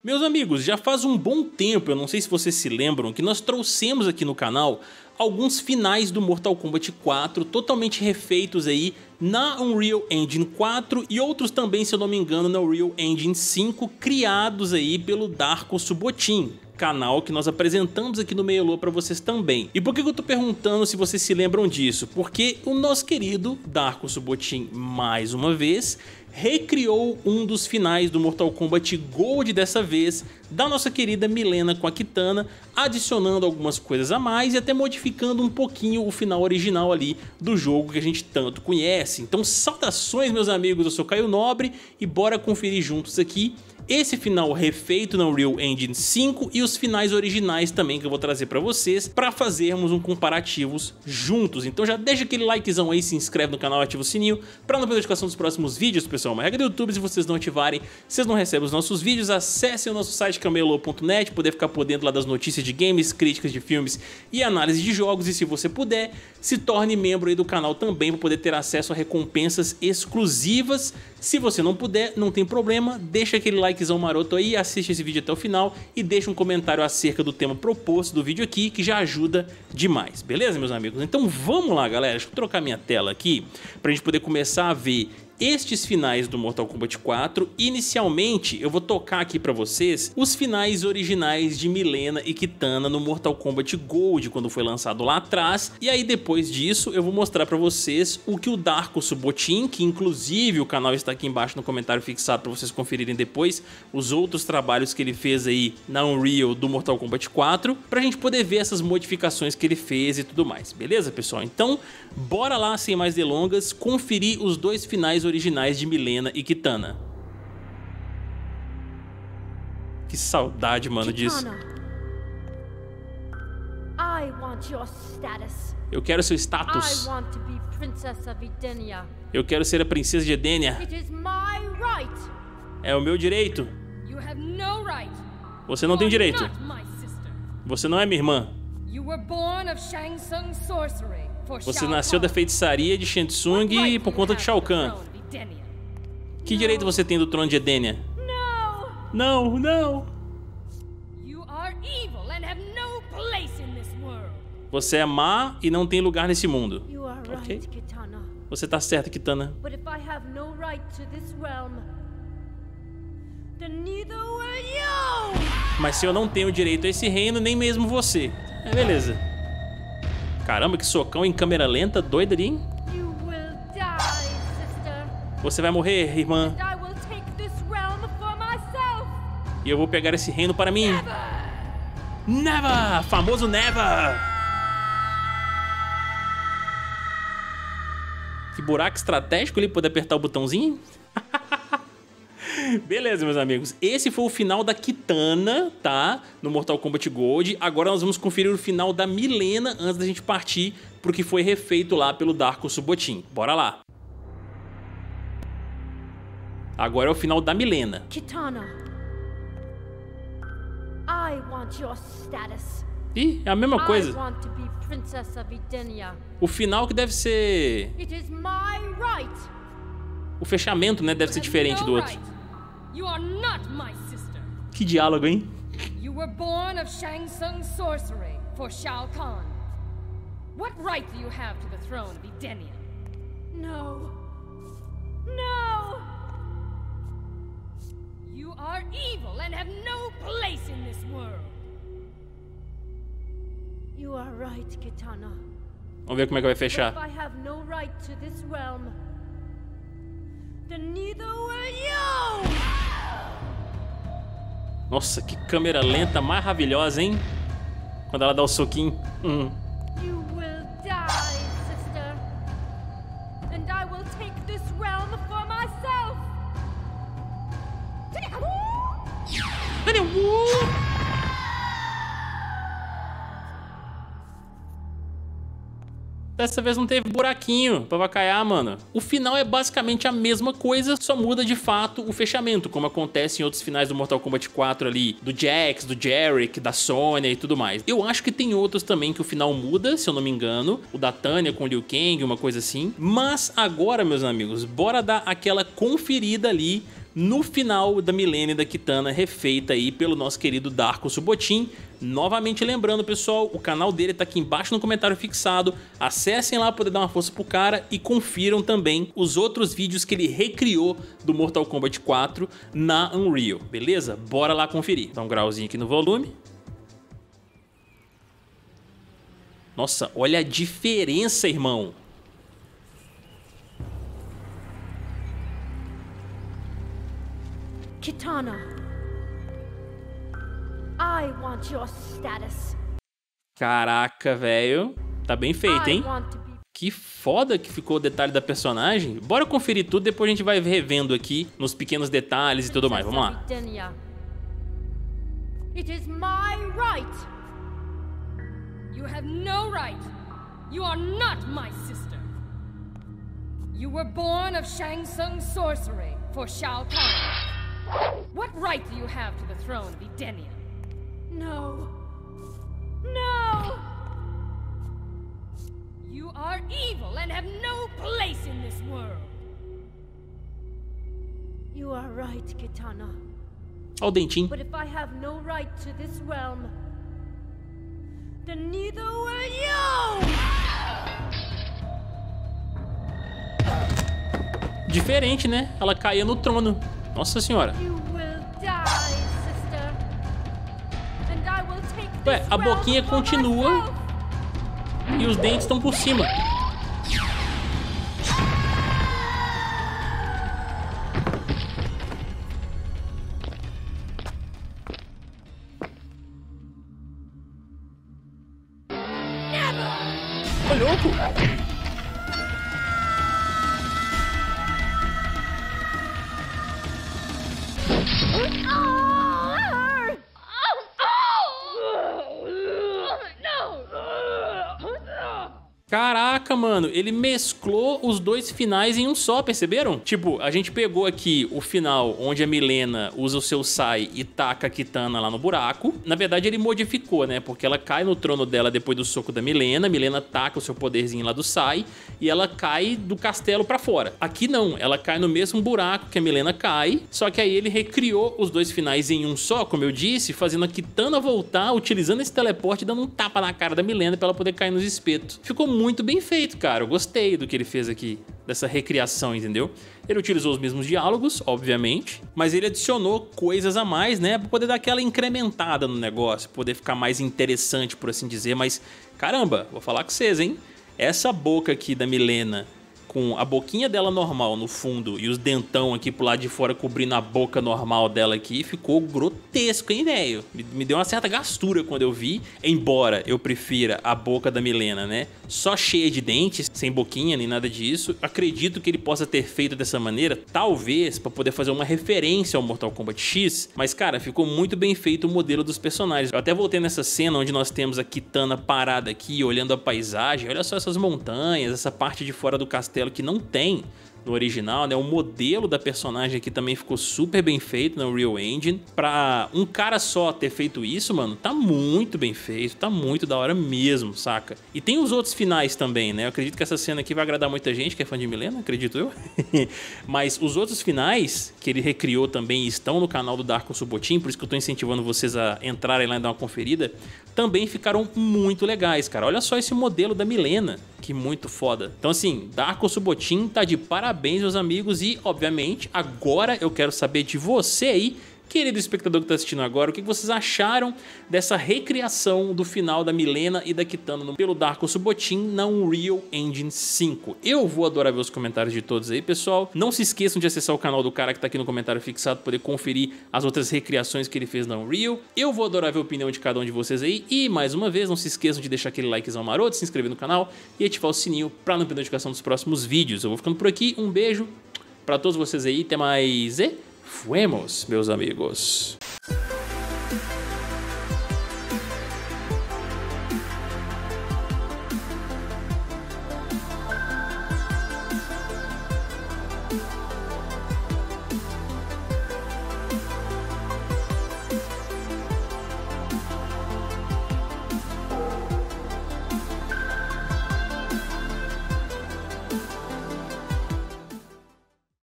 Meus amigos, já faz um bom tempo, eu não sei se vocês se lembram, que nós trouxemos aqui no canal alguns finais do Mortal Kombat 4 totalmente refeitos aí na Unreal Engine 4 e outros também, se eu não me engano, na Unreal Engine 5, criados aí pelo Darko Subotin, canal que nós apresentamos aqui no Meiolô para vocês também. E por que eu tô perguntando se vocês se lembram disso? Porque o nosso querido Darko Subotin, mais uma vez, recriou um dos finais do Mortal Kombat Gold dessa vez, da nossa querida Mileena com a Kitana, adicionando algumas coisas a mais e até modificando um pouquinho o final original ali do jogo que a gente tanto conhece. Então saudações, meus amigos, eu sou Caio Nobre e bora conferir juntos aqui esse final refeito na Unreal Engine 5 e os finais originais também que eu vou trazer pra vocês, pra fazermos um comparativos juntos. Então já deixa aquele likezão aí, se inscreve no canal, ativa o sininho pra não perder a notificação dos próximos vídeos, pessoal. Uma regra do YouTube, se vocês não ativarem, vocês não recebem os nossos vídeos. Acessem o nosso site camelo.net, poder ficar por dentro lá das notícias de games, críticas de filmes e análise de jogos. E se você puder, se torne membro aí do canal também para poder ter acesso a recompensas exclusivas. Se você não puder, não tem problema, deixa aquele likezão maroto aí, assiste esse vídeo até o final e deixa um comentário acerca do tema proposto do vídeo aqui, que já ajuda demais, beleza, meus amigos? Então vamos lá, galera, deixa eu trocar minha tela aqui pra gente poder começar a ver estes finais do Mortal Kombat 4. Inicialmente eu vou tocar aqui pra vocês os finais originais de Mileena e Kitana no Mortal Kombat Gold, quando foi lançado lá atrás, e aí depois disso eu vou mostrar pra vocês o que o Darko Subotin, que inclusive o canal está aqui embaixo no comentário fixado pra vocês conferirem depois os outros trabalhos que ele fez aí na Unreal do Mortal Kombat 4, pra gente poder ver essas modificações que ele fez e tudo mais, beleza, pessoal? Então bora lá, sem mais delongas, conferir os dois finais originais de Mileena e Kitana. Que saudade, mano, disso. Eu quero seu status. Eu quero ser a princesa de Edenia. É o meu direito. Você não tem direito. Você não é minha irmã. Você nasceu da feitiçaria de Shang Tsung por conta de Shao Kahn. Que direito você tem do trono de Edenia? Não, não. Você é má e não tem lugar nesse mundo. Ok? Você tá certa, Kitana. Mas se eu não tenho direito a esse reino, nem mesmo você. É, beleza. Caramba, que socão em câmera lenta, doido ali, hein? Você vai morrer, irmã. E eu vou pegar esse reino para mim. Never! Famoso Never! Que buraco estratégico ali, poder apertar o botãozinho. Beleza, meus amigos, esse foi o final da Kitana, tá? No Mortal Kombat Gold. Agora nós vamos conferir o final da Mileena antes da gente partir pro que foi refeito lá pelo Darko Subotin. Bora lá. Agora é o final da Mileena. Kitana, I want your status. Ih, é a mesma coisa. I want to be Princess of Edenia. O final que deve ser... It is my right. O fechamento, né, deve ser diferente do outro. You are not my sister. Que diálogo, hein? You were born of Shang Tsung sorcery for Shao Kahn. What right do you have to the throne of Edenia? No. No. You are evil and have no place in this world. You are right, Kitana. Vamos ver como é que vai fechar. If I have no right to this realm, then neither will you. Nossa, que câmera lenta maravilhosa, hein? Quando ela dá o soquinho. You will die, sister. And I will take this realm for myself. Dessa vez não teve buraquinho pra vacaiar, mano. O final é basicamente a mesma coisa, só muda de fato o fechamento, como acontece em outros finais do Mortal Kombat 4 ali, do Jax, do Jarek, da Sonya e tudo mais. Eu acho que tem outros também que o final muda, se eu não me engano, o da Tanya com o Liu Kang, uma coisa assim. Mas agora, meus amigos, bora dar aquela conferida ali no final da Milena e da Kitana, refeita aí pelo nosso querido Darko Subotin. Novamente lembrando, pessoal, o canal dele tá aqui embaixo no comentário fixado. Acessem lá para poder dar uma força pro cara e confiram também os outros vídeos que ele recriou do Mortal Kombat 4 na Unreal, beleza? Bora lá conferir. Dá um grauzinho aqui no volume. Nossa, olha a diferença, irmão. Kitana, I want your status. Caraca, velho. Tá bem feito, hein? Que foda que ficou o detalhe da personagem. Bora conferir tudo, depois a gente vai revendo aqui nos pequenos detalhes e tudo mais. Vamos lá. It is my right. You have no right. You are not my sister. You were born of Shang Tsung sorcery for Shao Kahn. What right do you have to the throne of Edenia? No. No! You are evil and have no place in this world. You are right, Kitana. Olha o dentinho. But if I have no right to this realm, then neither will you! Diferente, né? Ela caía no trono. Nossa senhora. Ué, a boquinha continua e os dentes estão por cima. Ô, louco! Caraca, mano, ele mesclou os dois finais em um só, perceberam? Tipo, a gente pegou aqui o final onde a Milena usa o seu Sai e taca a Kitana lá no buraco. Na verdade, ele modificou, né? Porque ela cai no trono dela depois do soco da Milena. A Milena taca o seu poderzinho lá do Sai e ela cai do castelo pra fora. Aqui não, ela cai no mesmo buraco que a Milena cai, só que aí ele recriou os dois finais em um só, como eu disse, fazendo a Kitana voltar, utilizando esse teleporte, dando um tapa na cara da Milena pra ela poder cair nos espetos. Ficou muito bem feito, cara. Eu gostei do que ele fez aqui, dessa recriação, entendeu? Ele utilizou os mesmos diálogos, obviamente, mas ele adicionou coisas a mais, né? Pra poder dar aquela incrementada no negócio, poder ficar mais interessante, por assim dizer. Mas, caramba, vou falar com vocês, hein? Essa boca aqui da Milena, com a boquinha dela normal no fundo e os dentão aqui pro lado de fora cobrindo a boca normal dela aqui, ficou grotesco, hein, velho? Me deu uma certa gastura quando eu vi, embora eu prefira a boca da Milena, né? Só cheia de dentes, sem boquinha nem nada disso. Acredito que ele possa ter feito dessa maneira, talvez para poder fazer uma referência ao Mortal Kombat X, mas, cara, ficou muito bem feito o modelo dos personagens. Eu até voltei nessa cena onde nós temos a Kitana parada aqui, olhando a paisagem. Olha só essas montanhas, essa parte de fora do castelo que não tem no original, né? O modelo da personagem aqui também ficou super bem feito na Unreal Engine. Pra um cara só ter feito isso, mano, tá muito bem feito, tá muito da hora mesmo, saca? E tem os outros finais também, né? Eu acredito que essa cena aqui vai agradar muita gente que é fã de Milena, acredito eu. Mas os outros finais que ele recriou também estão no canal do Darko Subotin, por isso que eu tô incentivando vocês a entrarem lá e dar uma conferida, também ficaram muito legais, cara. Olha só esse modelo da Milena, que muito foda. Então assim, Darko Subotin tá de parabéns, meus amigos, e obviamente agora eu quero saber de você aí, querido espectador que tá assistindo agora, o que vocês acharam dessa recriação do final da Milena e da Kitana pelo Darko Subotin na Unreal Engine 5. Eu vou adorar ver os comentários de todos aí, pessoal. Não se esqueçam de acessar o canal do cara que tá aqui no comentário fixado para poder conferir as outras recriações que ele fez na Unreal. Eu vou adorar ver a opinião de cada um de vocês aí. E, mais uma vez, não se esqueçam de deixar aquele likezão maroto, se inscrever no canal e ativar o sininho para não perder a notificação dos próximos vídeos. Eu vou ficando por aqui. Um beijo para todos vocês aí. Até mais e fuemos, meus amigos.